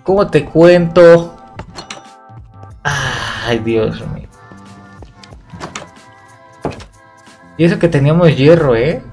¿Cómo te cuento? Ay, Dios mío. Y eso que teníamos hierro, ¿eh?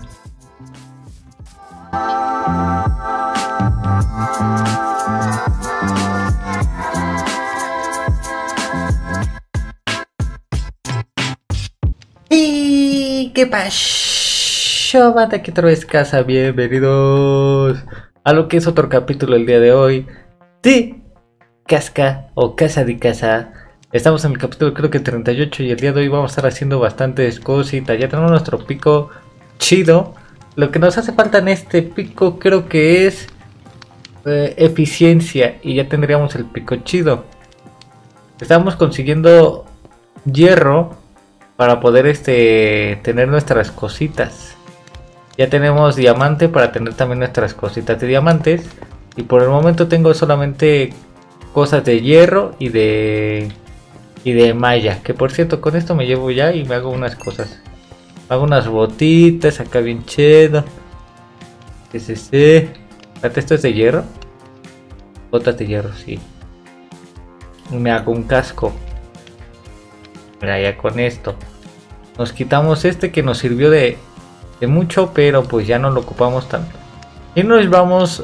¿Y qué pasó? Banda, aquí otra vez casa. Bienvenidos a lo que es otro capítulo el día de hoy de Casca o Casa de Casa. Estamos en el capítulo creo que 38 y el día de hoy vamos a estar haciendo bastantes cositas. Ya tenemos nuestro pico chido. Lo que nos hace falta en este pico creo que es eficiencia y ya tendríamos el pico chido. Estamos consiguiendo hierro para poder tener nuestras cositas. Ya tenemos diamante para tener también nuestras cositas de diamantes. Y por el momento tengo solamente cosas de hierro y de malla. Que por cierto, con esto me llevo ya y me hago unas cosas. Hago unas botitas acá bien chido. Espérate, ¿esto es de hierro? Botas de hierro, sí. Y me hago un casco. Mira, ya con esto nos quitamos que nos sirvió de mucho, pero pues ya no lo ocupamos tanto. Y nos vamos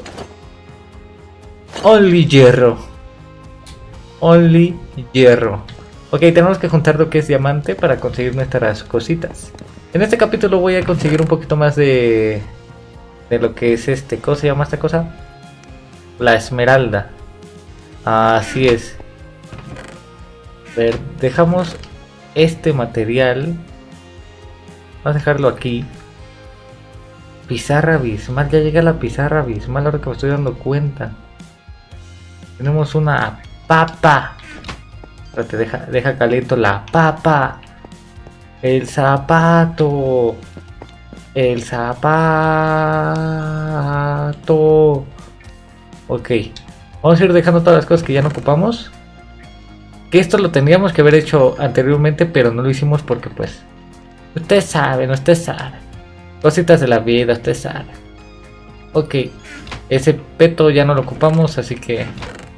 only hierro. Only hierro. Ok, tenemos que juntar lo que es diamante para conseguir nuestras cositas. En este capítulo voy a conseguir un poquito más de lo que es ¿cómo se llama esta cosa? La esmeralda. Así es. A ver, dejamos este material. Vamos a dejarlo aquí. Pizarra abismal. Ya llega la pizarra abismal ahora que me estoy dando cuenta. Tenemos una papa. Espérate, deja caliento la papa. El zapato. El zapato. Ok. Vamos a ir dejando todas las cosas que ya no ocupamos. Que esto lo tendríamos que haber hecho anteriormente, pero no lo hicimos porque pues usted sabe. Cositas de la vida, usted sabe. Ok, ese peto ya no lo ocupamos, así que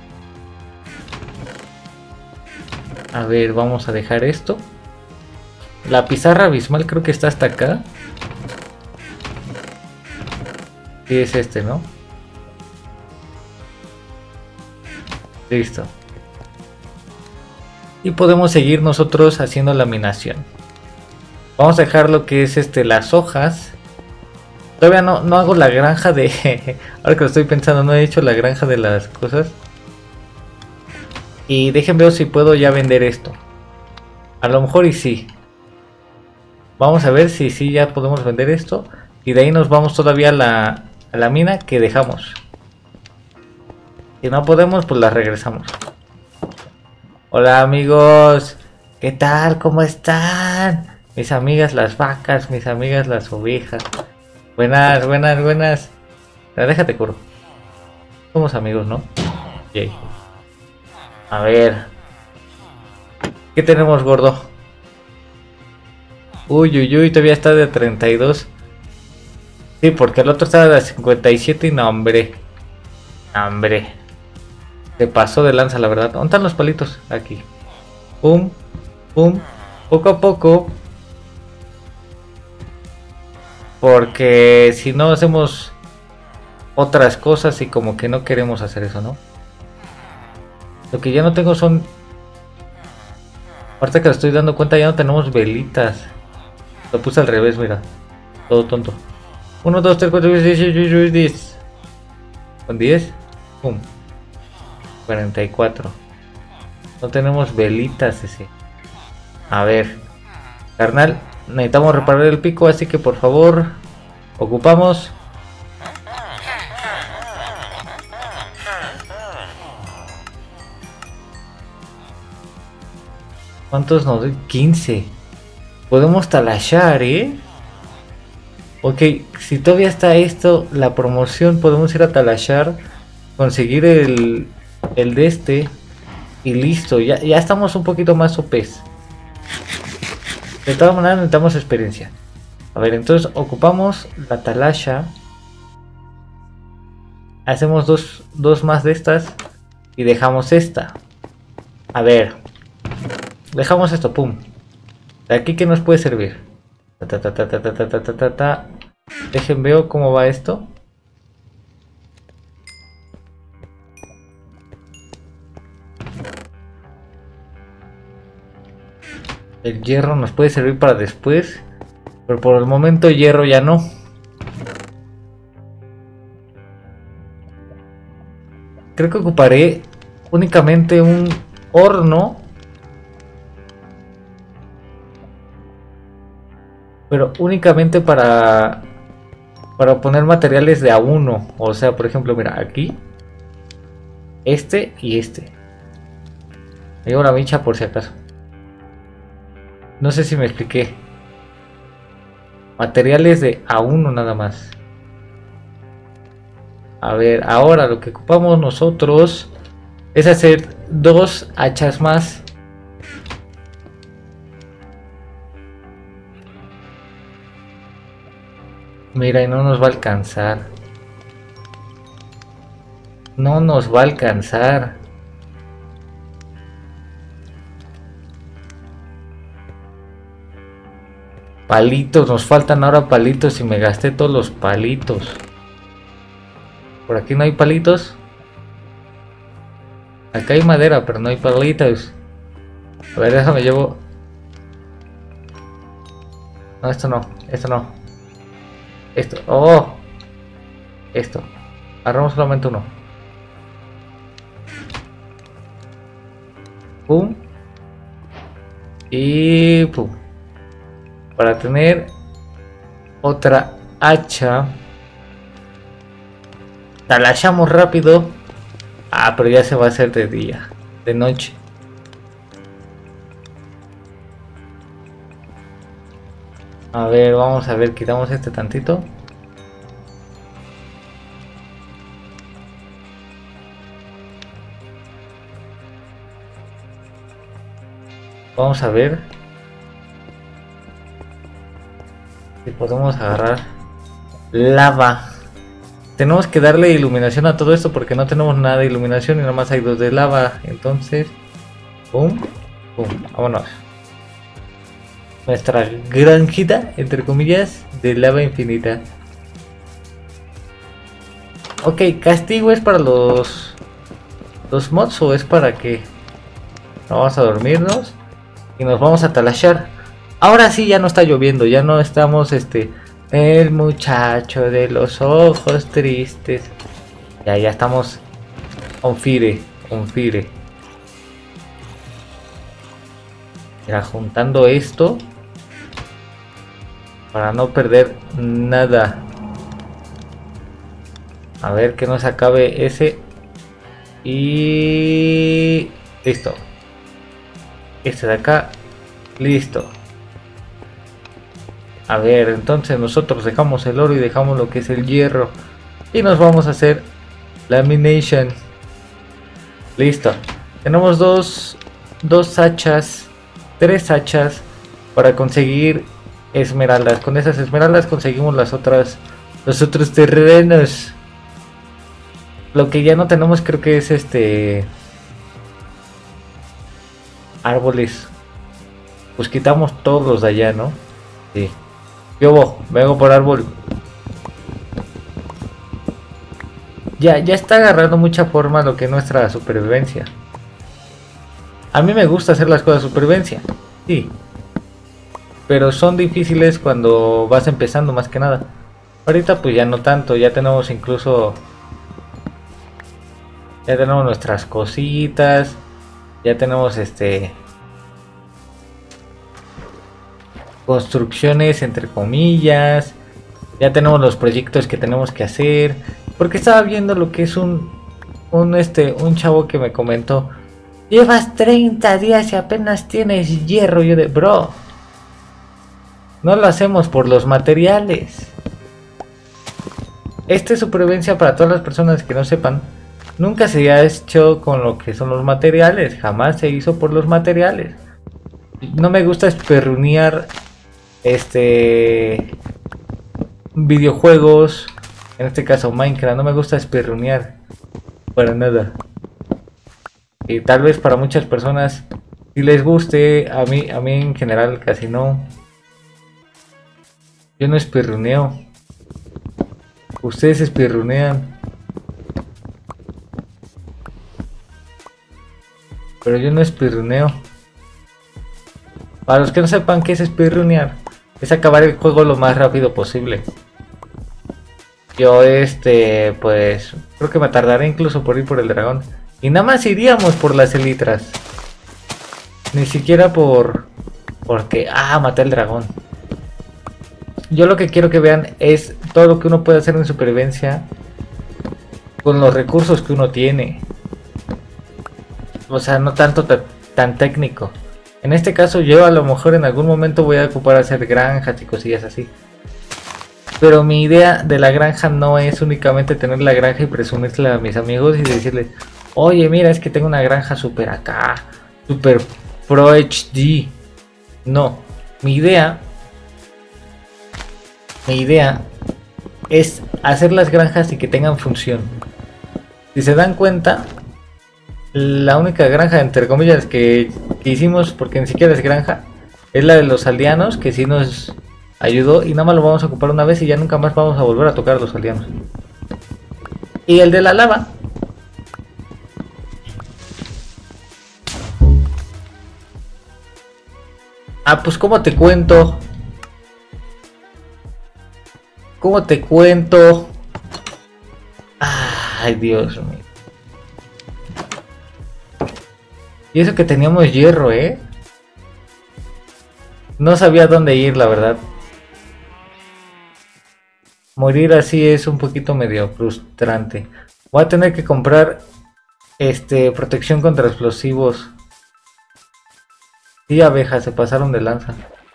a ver, vamos a dejar esto. La pizarra abismal creo que está hasta acá. Sí, es ¿no? Listo. Y podemos seguir nosotros haciendo laminación. Vamos a dejar lo que es las hojas. Todavía no hago la granja de... Ahora que lo estoy pensando, no he hecho la granja de las cosas. Y déjenme ver si puedo ya vender esto. A lo mejor y sí. Vamos a ver si sí ya podemos vender esto. Y de ahí nos vamos todavía a la mina que dejamos. Si no podemos, pues la regresamos. Hola amigos, ¿qué tal? ¿Cómo están? Mis amigas las vacas, mis amigas las ovejas. Buenas. Pero déjate curo. Somos amigos, ¿no? Yay. A ver. ¿Qué tenemos, gordo? Uy, todavía está de 32. Sí, porque el otro estaba de 57 y no, hombre. Se pasó de lanza, la verdad. ¿Dónde están los palitos? Aquí. Pum. Poco a poco. Porque si no hacemos otras cosas y como que no queremos hacer eso, ¿no? Lo que ya no tengo son... Ahorita que lo estoy dando cuenta ya no tenemos velitas. Lo puse al revés, mira. Todo tonto. 1, 2, 3, 4, 5, 6, 7, 10. Con 10. Pum. 44. No tenemos velitas A ver. Carnal, necesitamos reparar el pico, así que por favor, ocupamos. ¿Cuántos nos doy? 15. Podemos talachar, Ok, si todavía está la promoción, podemos ir a talachar, conseguir el de y listo, ya estamos un poquito más OPs. De todas maneras necesitamos experiencia. A ver, entonces ocupamos la talacha. Hacemos dos más de estas. y dejamos esta. A ver, dejamos esto, pum. ¿De aquí qué nos puede servir? Dejen veo cómo va esto. El hierro nos puede servir para después, pero por el momento hierro ya no. Creo que ocuparé únicamente un horno, pero únicamente para poner materiales de a uno. O sea, por ejemplo, mira, aquí este y este. Me llevo la micha por si acaso. No sé si me expliqué. Materiales de a uno nada más. A ver, ahora lo que ocupamos nosotros es hacer 2 hachas más. Mira, y no nos va a alcanzar. No nos va a alcanzar. Palitos, nos faltan ahora palitos y me gasté todos los palitos. Por aquí no hay palitos. Acá hay madera, pero no hay palitos. A ver, déjame llevo. No, esto no, esto no. Esto, oh. Esto. Agarramos solamente uno. Pum. Y pum. Para tener otra hacha. Talachamos rápido. Ah, pero ya se va a hacer de día. De noche. A ver, vamos a ver. Quitamos este tantito. Vamos a ver si podemos agarrar lava. Tenemos que darle iluminación a todo esto porque no tenemos nada de iluminación y nada más hay 2 de lava. Entonces, pum, pum, vámonos. Nuestra granjita, entre comillas, de lava infinita. Ok, castigo es para los mods o es para que vamos a dormirnos y nos vamos a talachar. Ahora sí ya no está lloviendo, ya no estamos el muchacho de los ojos tristes. Ya estamos on fire. Mira, juntando esto para no perder nada. A ver que no se acabe ese. Y listo. Este de acá. Listo. A ver, entonces nosotros dejamos el oro y dejamos lo que es el hierro. Y nos vamos a hacer lamination. Listo. Tenemos dos hachas, 3 hachas para conseguir esmeraldas. Con esas esmeraldas conseguimos los otros terrenos. Lo que ya no tenemos creo que es árboles. Pues quitamos todos los de allá, ¿no? Sí. Yo vengo por árbol. Ya está agarrando mucha forma lo que es nuestra supervivencia. A mí me gusta hacer las cosas de supervivencia, sí. Pero son difíciles cuando vas empezando más que nada. Ahorita pues ya no tanto, ya tenemos incluso... Ya tenemos nuestras cositas. Ya tenemos construcciones entre comillas. Ya tenemos los proyectos que tenemos que hacer. Porque estaba viendo lo que es un chavo que me comentó: llevas 30 días y apenas tienes hierro. Yo de bro, no lo hacemos por los materiales. Esta es supervivencia para todas las personas que no sepan. Nunca se ha hecho con lo que son los materiales. Jamás se hizo por los materiales. No me gusta esperrunear videojuegos, en este caso Minecraft. No me gusta esperrunear para nada. Y tal vez para muchas personas sí les guste, a mí en general casi no. Yo no espirruneo. Ustedes espirrunean. Pero yo no espirruneo. Para los que no sepan qué es speedrunear, es acabar el juego lo más rápido posible. Yo pues creo que me tardaré incluso por ir por el dragón. Y nada más iríamos por las elitras. Ni siquiera porque maté al dragón. Yo lo que quiero que vean es todo lo que uno puede hacer en supervivencia con los recursos que uno tiene. O sea, no tanto tan técnico. En este caso yo a lo mejor en algún momento voy a ocupar hacer granjas y cosillas así. Pero mi idea de la granja no es únicamente tener la granja y presumírsela a mis amigos y decirles, oye mira, es que tengo una granja super acá, super pro HD. No, mi idea es hacer las granjas y que tengan función. Si se dan cuenta, la única granja entre comillas que hicimos, porque ni siquiera es granja, es la de los aldeanos, que sí nos ayudó y nada más lo vamos a ocupar una vez y ya nunca más vamos a volver a tocar a los aldeanos. Y el de la lava, pues ¿cómo te cuento? ¿Cómo te cuento? Ay, Dios mío. Y eso que teníamos hierro, no sabía dónde ir, la verdad. Morir así es un poquito medio frustrante. Voy a tener que comprar protección contra explosivos. Sí, abejas, se pasaron de lanza.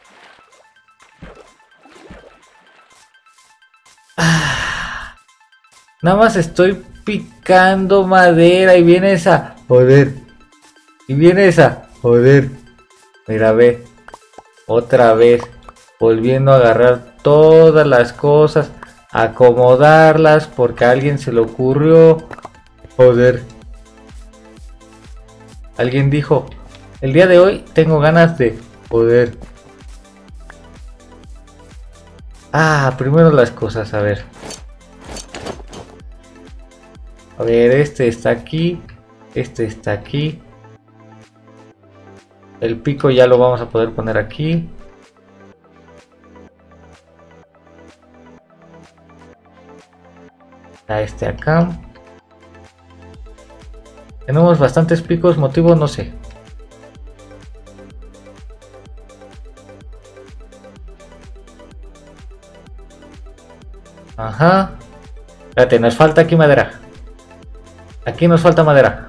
Nada más estoy picando madera y viene esa joder. Y viene esa joder. Mira, ve. Otra vez. Volviendo a agarrar todas las cosas. Acomodarlas porque a alguien se le ocurrió. Joder. Alguien dijo, el día de hoy tengo ganas de joder. Primero las cosas, a ver. A ver, este está aquí. Este está aquí. El pico ya lo vamos a poder poner aquí. A este acá. Tenemos bastantes picos, motivo no sé. Ajá. Espérate, nos falta aquí madera. Aquí nos falta madera.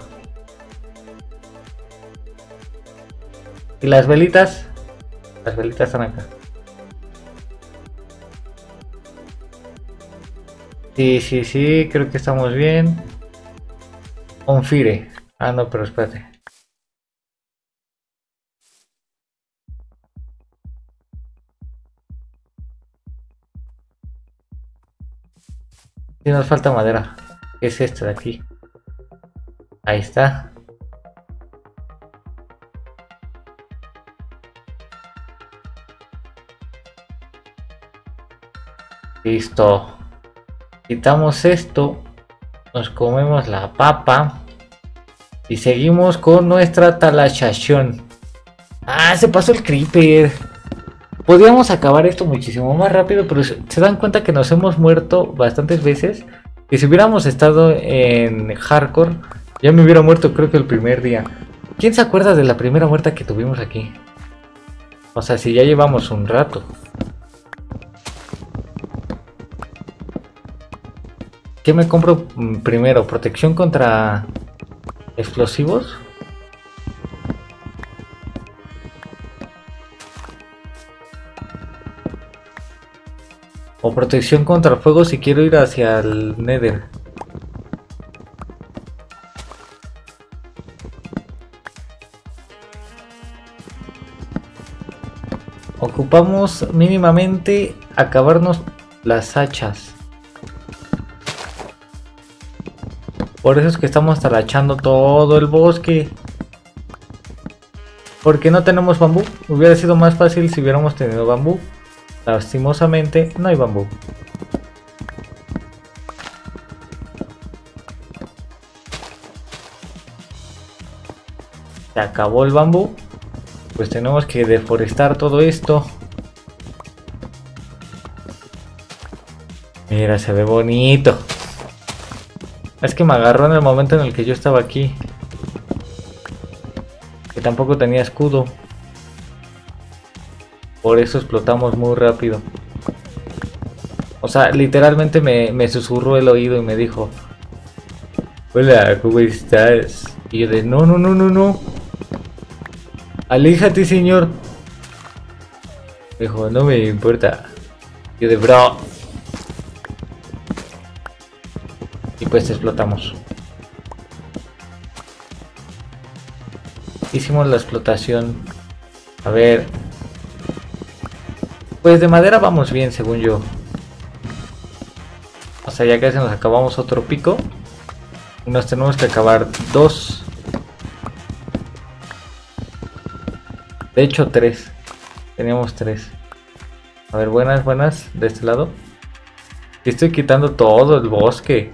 ¿Y las velitas? Las velitas están acá. Sí, creo que estamos bien. Confire. No, pero espérate. Sí, nos falta madera. ¿Qué es este de aquí? Ahí está. Listo. Quitamos esto. Nos comemos la papa. Y seguimos con nuestra talachación. Se pasó el creeper. Podríamos acabar esto muchísimo más rápido, pero se dan cuenta que nos hemos muerto bastantes veces. Que si hubiéramos estado en hardcore, ya me hubiera muerto creo que el primer día. ¿Quién se acuerda de la primera muerta que tuvimos aquí? O sea, si ya llevamos un rato. ¿Qué me compro primero? ¿Protección contra explosivos? ¿O protección contra fuego si quiero ir hacia el Nether? Ocupamos mínimamente acabarnos las hachas. Por eso es que estamos talachando todo el bosque. Porque no tenemos bambú. Hubiera sido más fácil si hubiéramos tenido bambú. Lastimosamente no hay bambú. Se acabó el bambú. Pues tenemos que deforestar todo esto. Mira, se ve bonito. Es que me agarró en el momento en el que yo estaba aquí. Que tampoco tenía escudo. Por eso explotamos muy rápido. O sea, literalmente me susurró el oído y me dijo: hola, ¿cómo estás? Y yo de no, no, no, no, no. Aléjate, señor. Me dijo, no me importa. Yo de bro. Y pues explotamos. Hicimos la explotación. A ver. Pues de madera vamos bien, según yo. O sea, ya casi nos acabamos otro pico. Y nos tenemos que acabar 2. De hecho 3. Teníamos 3. A ver, buenas, buenas. De este lado. Y estoy quitando todo el bosque.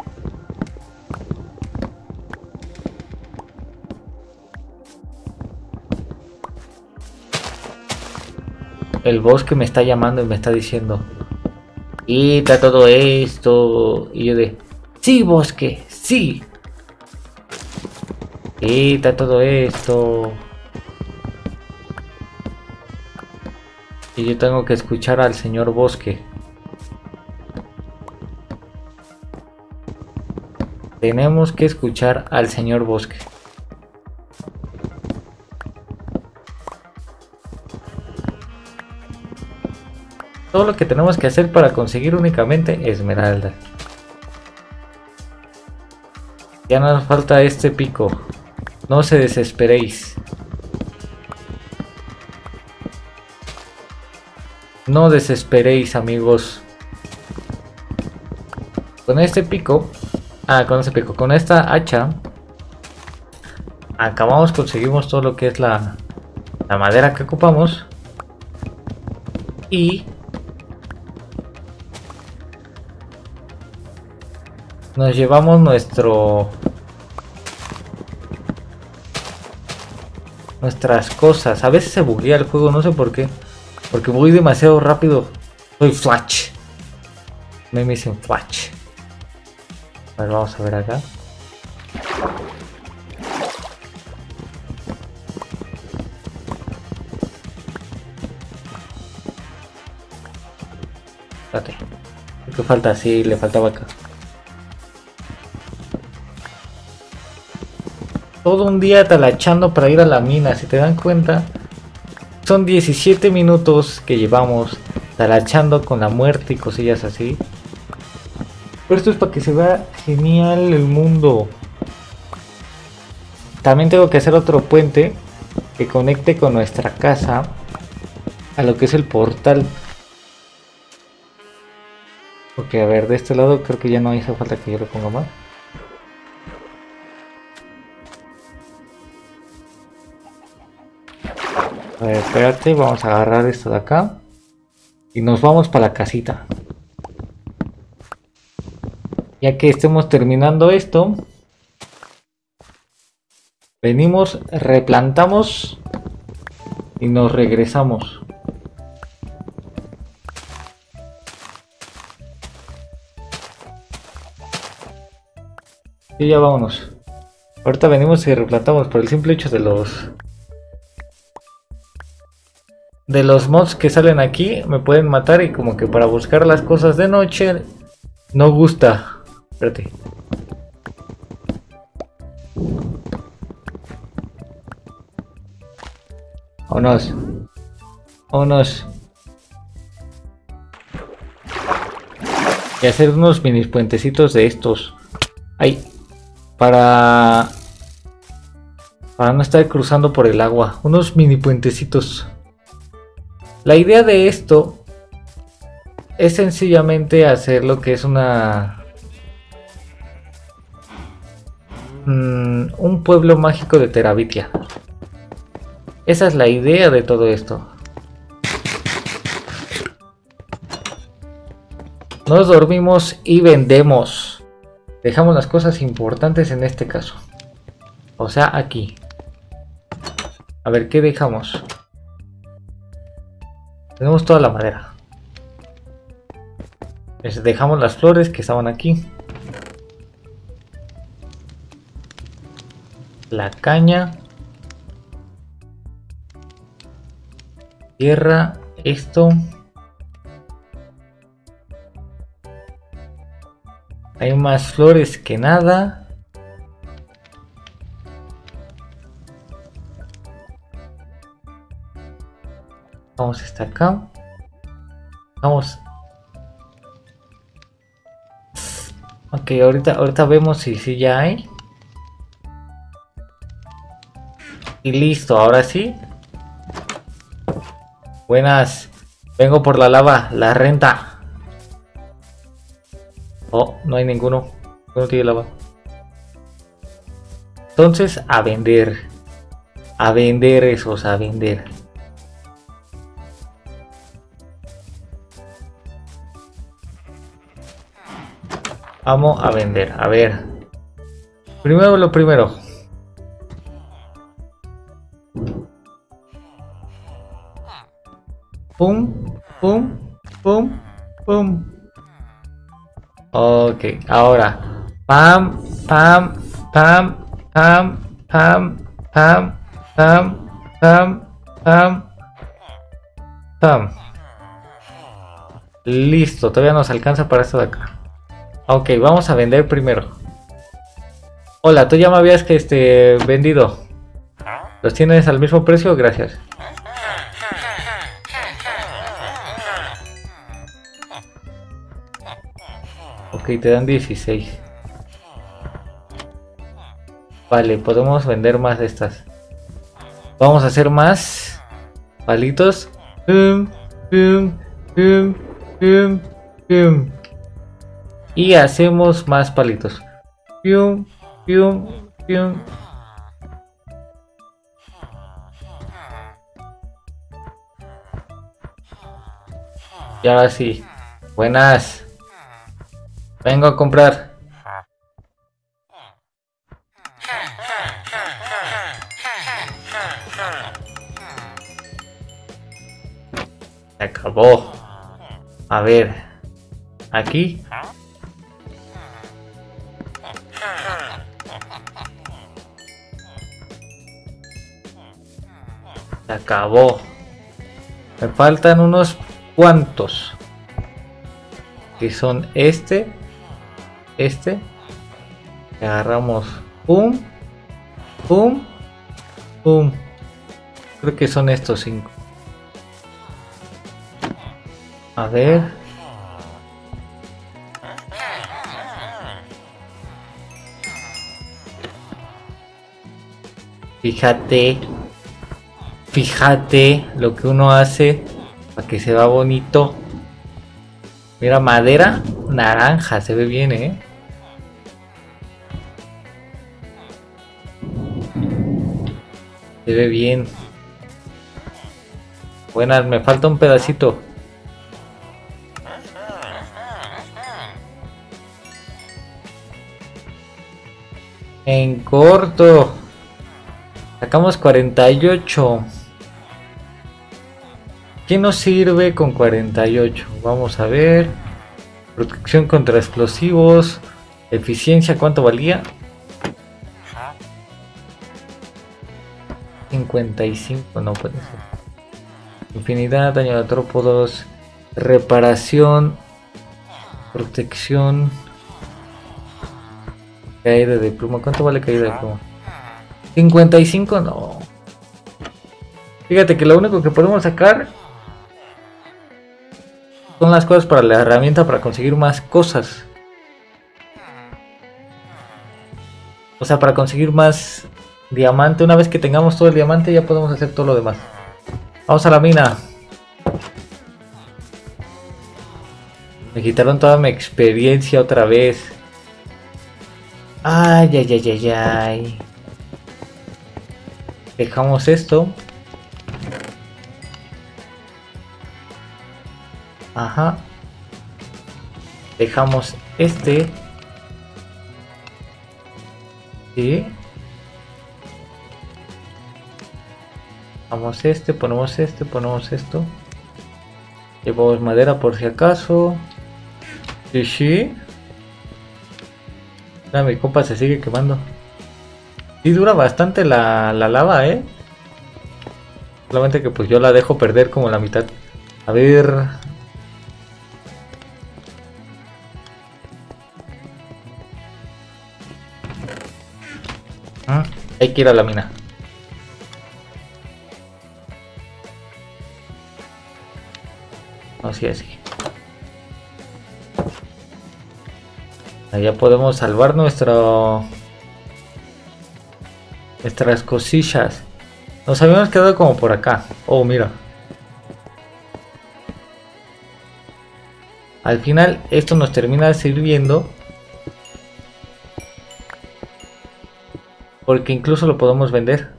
El bosque me está llamando y me está diciendo: quita todo esto. Y yo de: sí, bosque, sí. Quita todo esto. Y yo tengo que escuchar al señor bosque. Tenemos que escuchar al señor bosque. Todo lo que tenemos que hacer para conseguir únicamente esmeralda. Ya nos falta este pico. No se desesperéis. No desesperéis, amigos. Con este pico. Con ese pico. Con esta hacha. Acabamos, conseguimos todo lo que es la madera que ocupamos. Y nos llevamos nuestras cosas. A veces se buguea el juego, no sé por qué. Porque voy demasiado rápido. Soy Flash. Me dicen Flash. A ver, vamos a ver acá. Espérate. ¿Qué falta? Sí, le faltaba acá. Todo un día talachando para ir a la mina. Si te dan cuenta, son 17 minutos que llevamos talachando con la muerte y cosillas así. Pero esto es para que se vea genial el mundo. También tengo que hacer otro puente que conecte con nuestra casa a lo que es el portal. Ok, a ver, de este lado creo que ya no hace falta que yo lo ponga más. A ver, espérate, vamos a agarrar esto de acá. Y nos vamos para la casita. Ya que estemos terminando esto, venimos, replantamos y nos regresamos. Y ya vámonos. Ahorita venimos y replantamos por el simple hecho de los mods que salen aquí. Me pueden matar y como que para buscar las cosas de noche no gusta. Espérate. Vámonos. Vámonos. Y hacer unos mini puentecitos de estos. Ahí. Para no estar cruzando por el agua. Unos mini puentecitos. La idea de esto es sencillamente hacer lo que es una un pueblo mágico de Terabitia. Esa es la idea de todo esto. Nos dormimos y vendemos. Dejamos las cosas importantes en este caso. O sea, aquí. A ver, ¿qué dejamos? Tenemos toda la madera. Dejamos las flores que estaban aquí. La caña. Tierra. Esto. Hay más flores que nada. Vamos hasta acá. Vamos. Ok, ahorita vemos si ya hay. Y listo, ahora sí. Buenas. Vengo por la lava, la renta. Oh, no hay ninguno. No tiene lava. Entonces, a vender. A vender esos, a vender. Vamos a vender. A ver. Primero lo primero. Pum, pum, pum, pum. Ok, ahora. Pam, pam, pam, pam, pam, pam, pam, pam, pam, pam. Listo, todavía nos alcanza para esto de acá. Ok, vamos a vender primero. Hola, tú ya me habías vendido. ¿Los tienes al mismo precio? Gracias. Ok, te dan 16. Vale, podemos vender más de estas. Vamos a hacer más palitos. Pum, pum, pum, pum, pum. Y hacemos más palitos. Pum, pum, pum. Y ahora sí. Buenas. Vengo a comprar. Se acabó. A ver. Aquí. Se acabó. Me faltan unos cuantos. Que son este. Agarramos. Pum. Pum. Pum. Creo que son estos 5. A ver. Fíjate lo que uno hace para que se vea bonito. Mira, madera naranja, se ve bien, ¿eh? Se ve bien. Buenas, me falta un pedacito. En corto. Sacamos 48. ¿Qué nos sirve con 48? Vamos a ver. Protección contra explosivos. Eficiencia, ¿cuánto valía? 55, no puede ser. Infinidad, daño de artrópodos. Reparación. Protección. Caída de pluma. ¿Cuánto vale caída de pluma? 55, no. Fíjate que lo único que podemos sacar son las cosas para la herramienta para conseguir más cosas. O sea, para conseguir más diamante. Una vez que tengamos todo el diamante ya podemos hacer todo lo demás. Vamos a la mina. Me quitaron toda mi experiencia otra vez. Ay, ay, ay, ay, ay. Dejamos esto. Ajá. Dejamos este. Sí. Dejamos este, ponemos esto. Llevamos madera por si acaso. Sí, sí. Ah, mi compa se sigue quemando. Sí dura bastante la lava, Solamente que pues yo la dejo perder como la mitad. A ver. Hay que ir a la mina. Así, así. Allá podemos salvar nuestras cosillas. Nos habíamos quedado como por acá. Oh, mira. Al final esto nos termina sirviendo. Porque incluso lo podemos vender.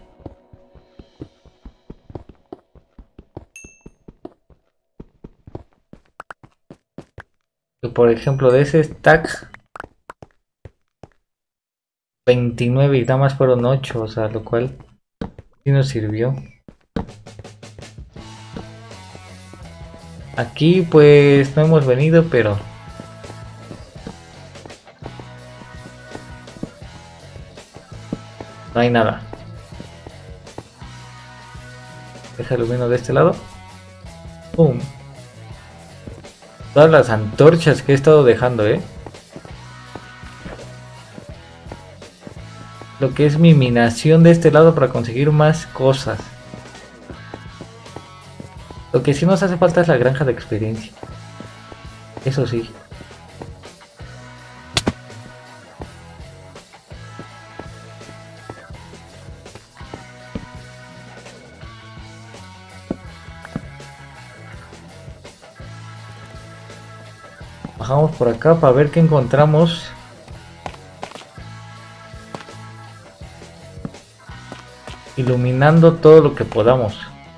Y por ejemplo de ese stack 29 y nada más fueron 8. O sea, lo cual sí nos sirvió. Aquí pues no hemos venido, pero no hay nada. Deja el lumino de este lado. ¡Pum! Todas las antorchas que he estado dejando, Lo que es mi minación de este lado para conseguir más cosas. Lo que sí nos hace falta es la granja de experiencia. Eso sí. Bajamos por acá para ver qué encontramos. Iluminando todo lo que podamos.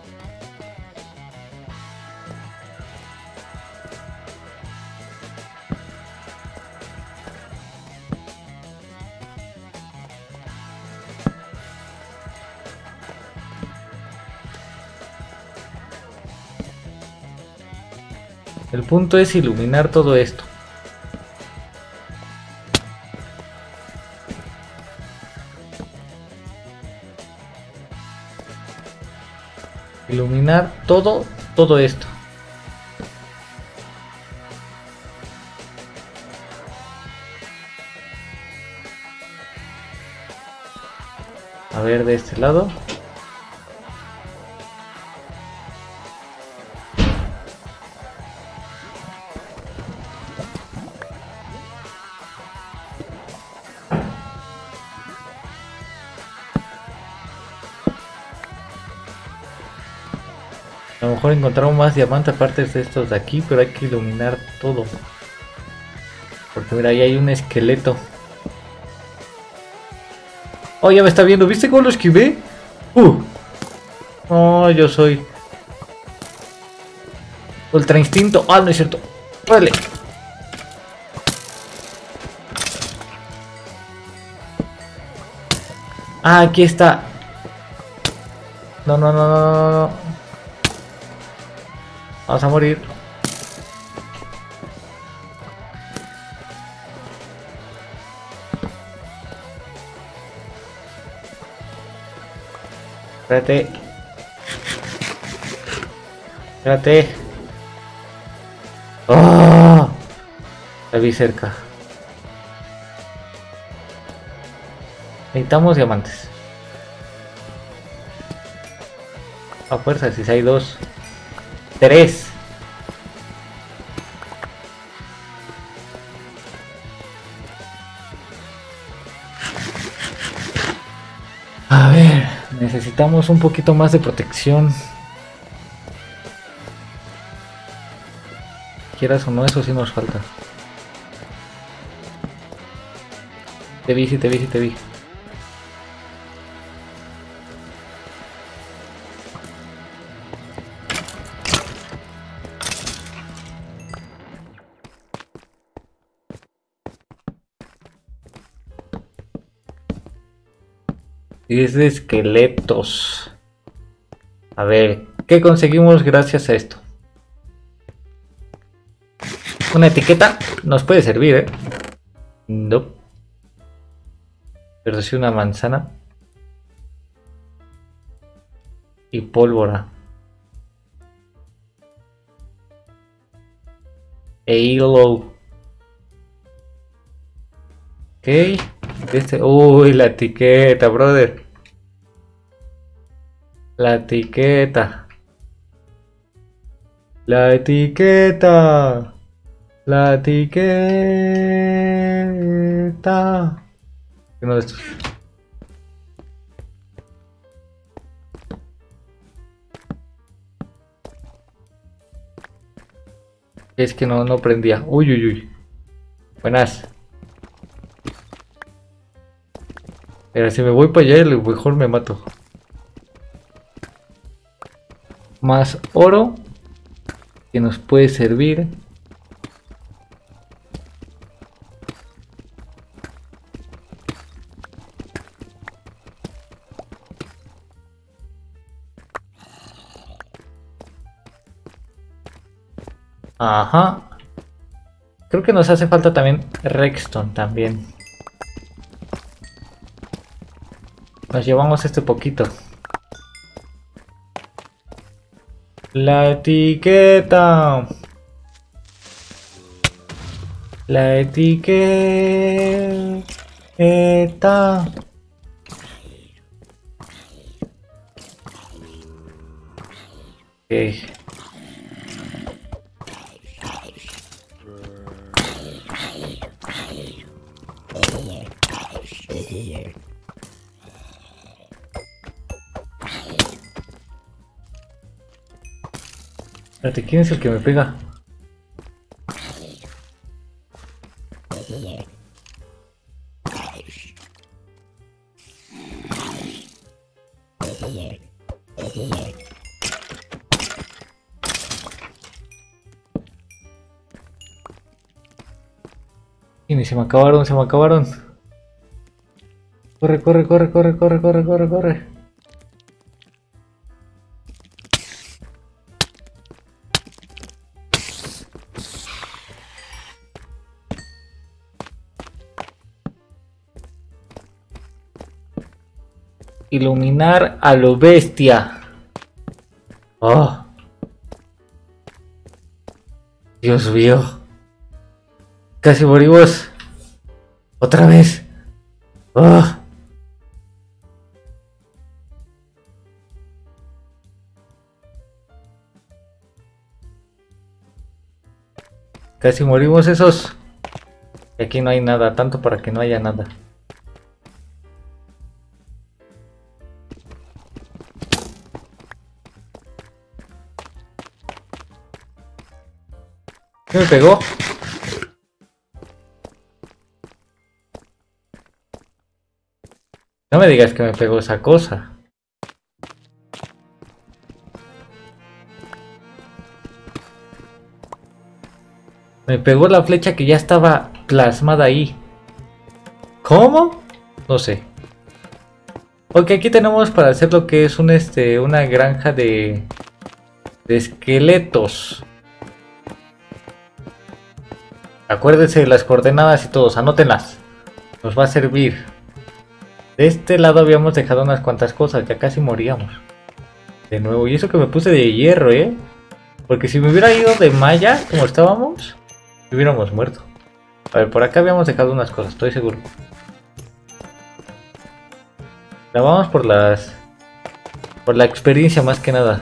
El punto es iluminar todo esto. Iluminar todo esto. A ver de este lado. A lo mejor encontramos más diamantes aparte de estos de aquí, pero hay que iluminar todo. Porque mira, ahí hay un esqueleto. Oh, ya me está viendo. ¿Viste cómo lo esquivé? Oh, yo soy ultra instinto. Ah, no es cierto. Órale. Ah, aquí está. No, no, no, no, no, no. Vamos a morir. Espérate. Espérate. ¡Oh! La vi cerca. Necesitamos diamantes. A fuerza, si hay 2. 3. A ver, necesitamos un poquito más de protección. Quieras o no, eso sí nos falta. Te vi, sí te vi, sí te vi. Y es de esqueletos. A ver, ¿qué conseguimos gracias a esto? Una etiqueta nos puede servir, ¿eh? No. Pero sí una manzana. Y pólvora. E hilo. Ok. Uy, la etiqueta, brother. La etiqueta. La etiqueta. La etiqueta. Uno de estos. Es que no prendía. Uy, uy, uy. Buenas. Pero si me voy para allá, a lo mejor me mato. Más oro. Que nos puede servir. Ajá. Creo que nos hace falta también Redstone también. Nos llevamos este poquito. La etiqueta. La etiqueta. Ok. Espérate, ¿quién es el que me pega? Y se me acabaron, se me acabaron. Corre, corre, corre, corre, corre, corre, corre, corre. Iluminar a lo bestia. Oh. Dios mío. Casi morimos. Otra vez. Oh. Casi morimos esos. Y aquí no hay nada, tanto para que no haya nada. ¿Qué me pegó? No me digas que me pegó esa cosa. Me pegó la flecha que ya estaba plasmada ahí. ¿Cómo? No sé. Ok, aquí tenemos para hacer lo que es una granja de esqueletos. Acuérdense de las coordenadas y todos, anótenlas. Nos va a servir. De este lado habíamos dejado unas cuantas cosas, ya casi moríamos. De nuevo, y eso que me puse de hierro, Porque si me hubiera ido de malla, como estábamos, hubiéramos muerto. A ver, por acá habíamos dejado unas cosas, estoy seguro. La vamos por la experiencia más que nada.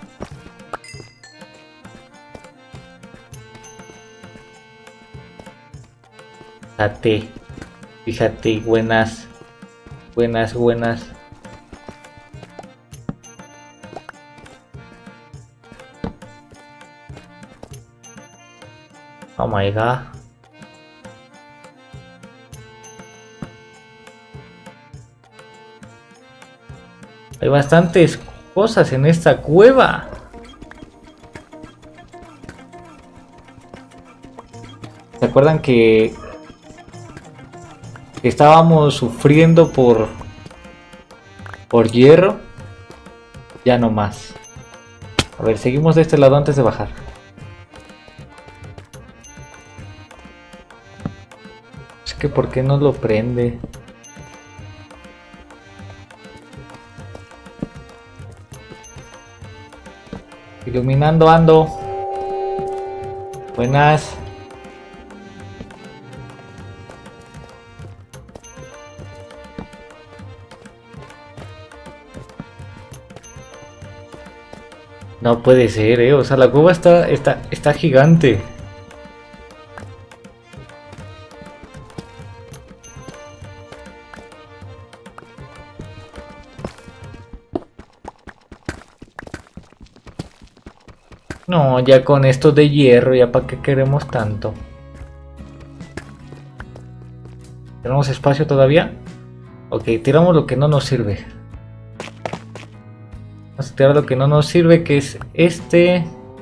Fíjate, fíjate, buenas, buenas, buenas. Oh my god. Hay bastantes cosas en esta cueva. ¿Se acuerdan que estábamos sufriendo por hierro? Ya no más. A ver, seguimos de este lado antes de bajar. Es que ¿por qué no lo prende? Iluminando ando. Buenas. No puede ser, o sea, la cueva está gigante. No, ya con esto de hierro, ya para qué queremos tanto. ¿Tenemos espacio todavía? Ok, tiramos lo que no nos sirve. Vamos a tirar lo que no nos sirve, que es este,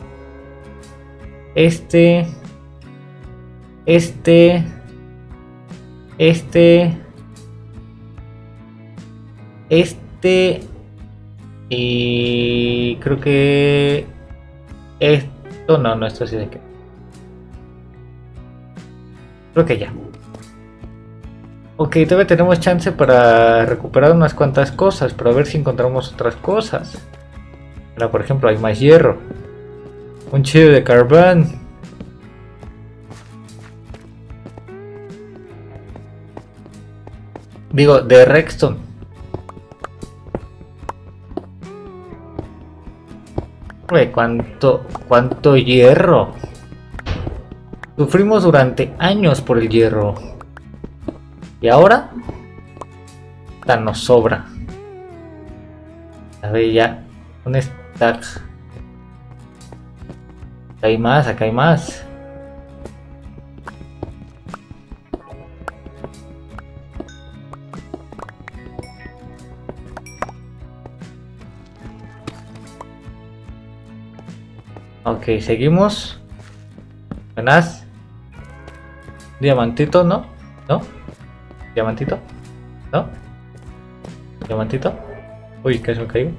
y creo que esto no, esto sí de que creo que ya. Ok, todavía tenemos chance para recuperar unas cuantas cosas, pero a ver si encontramos otras cosas. Ahora, por ejemplo, hay más hierro. Un chile de carbón. Digo, de redstone. Uy, cuánto hierro. Sufrimos durante años por el hierro. Y ahora nos sobra. A ver, ya un stack. Acá hay más, acá hay más. Ok, seguimos. Buenas. Diamantito, ¿no? ¿No? ¿Diamantito? ¿No? ¿Diamantito? Uy, casi me caigo.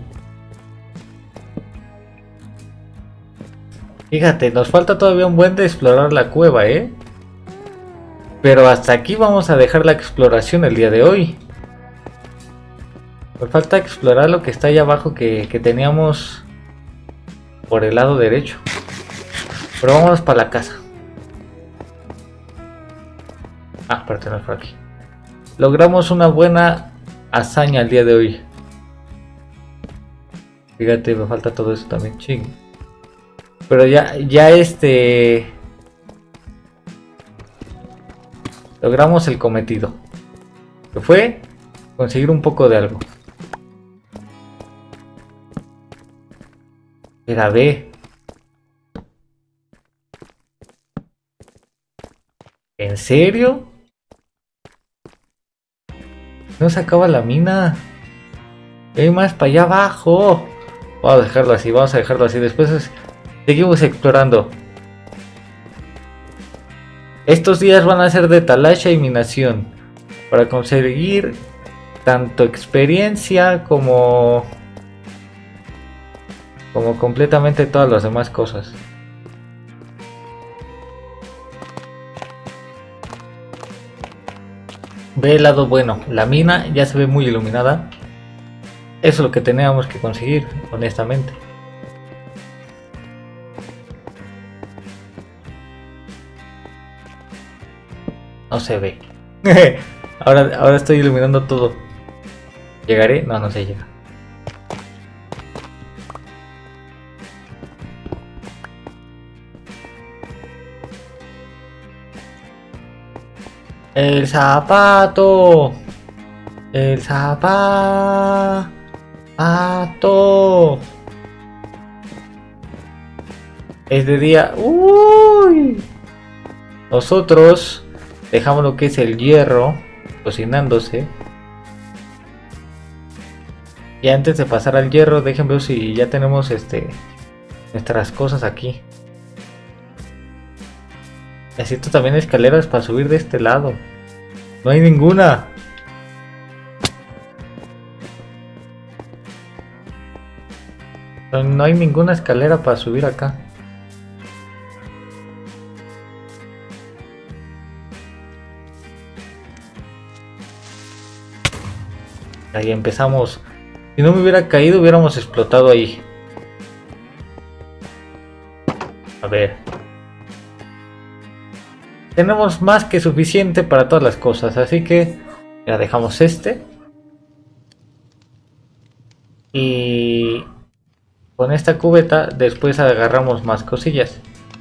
Fíjate, nos falta todavía un buen de explorar la cueva, ¿eh? Pero hasta aquí vamos a dejar la exploración el día de hoy. Me falta explorar lo que está allá abajo que teníamos por el lado derecho. Pero vámonos para la casa. Ah, pero tenemos por aquí. Logramos una buena hazaña el día de hoy. Fíjate, me falta todo eso también, ching. Pero ya logramos el cometido. Que fue conseguir un poco de algo. Era B. ¿En serio? No se acaba la mina. Hay más para allá abajo. Vamos a dejarlo así, vamos a dejarlo así. Después seguimos explorando. Estos días van a ser de talacha y minación. Para conseguir tanto experiencia como completamente todas las demás cosas. Ve el lado bueno, la mina ya se ve muy iluminada. Eso es lo que teníamos que conseguir, honestamente. No se ve. ahora estoy iluminando todo. ¿Llegaré? No, no se llega. El zapato. El zapato. Es de día. Uy. Nosotros dejamos lo que es el hierro cocinándose. Y antes de pasar al hierro, déjenme ver si ya tenemos nuestras cosas aquí. Necesito también escaleras para subir de este lado. No hay ninguna. No hay ninguna escalera para subir acá. Ahí empezamos. Si no me hubiera caído, hubiéramos explotado ahí. A ver. Tenemos más que suficiente para todas las cosas, así que ya dejamos y con esta cubeta después agarramos más cosillas.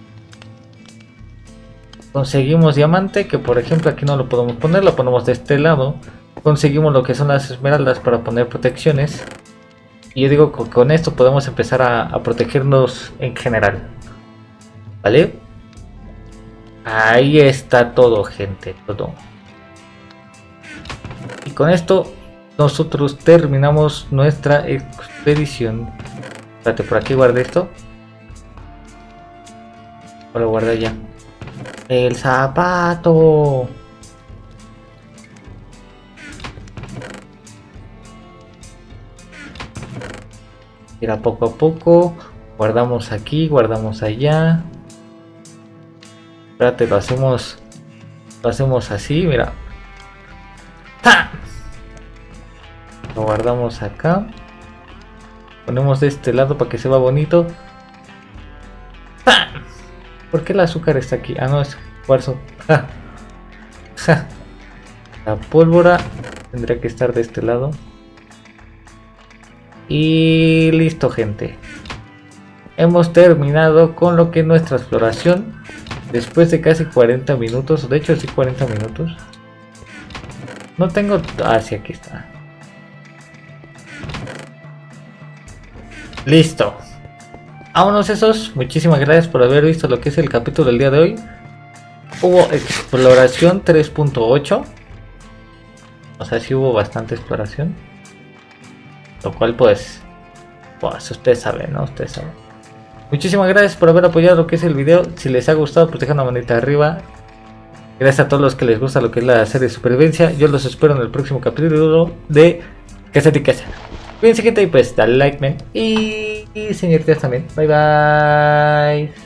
Conseguimos diamante, que por ejemplo aquí no lo podemos poner, lo ponemos de este lado. Conseguimos lo que son las esmeraldas para poner protecciones. Y yo digo que con esto podemos empezar a protegernos en general. ¿Vale? Ahí está todo, gente, todo. Y con esto nosotros terminamos nuestra expedición. Espérate, por aquí guardé esto. Lo guardé ya. El zapato. Mira, poco a poco. Guardamos aquí, guardamos allá. Espérate, lo hacemos así, mira. ¡Ja! Lo guardamos acá. Ponemos de este lado para que se vea bonito. ¡Ja! ¿Por qué el azúcar está aquí? Ah, no, es cuarzo. ¡Ja! ¡Ja! La pólvora tendría que estar de este lado. Y listo, gente. Hemos terminado con lo que es nuestra exploración. Después de casi 40 minutos. De hecho, sí, 40 minutos. No tengo... Ah, sí, aquí está. Listo. Vámonos esos. Muchísimas gracias por haber visto lo que es el capítulo del día de hoy. Hubo exploración 3.8. O sea, sí hubo bastante exploración. Lo cual pues ustedes saben, ¿no? Ustedes saben. Muchísimas gracias por haber apoyado lo que es el video. Si les ha gustado, pues dejen una manita arriba. Gracias a todos los que les gusta lo que es la serie de supervivencia. Yo los espero en el próximo capítulo de Casa de Casa. Cuídense, gente, y pues dale like, men. Y señoritas también. Bye bye.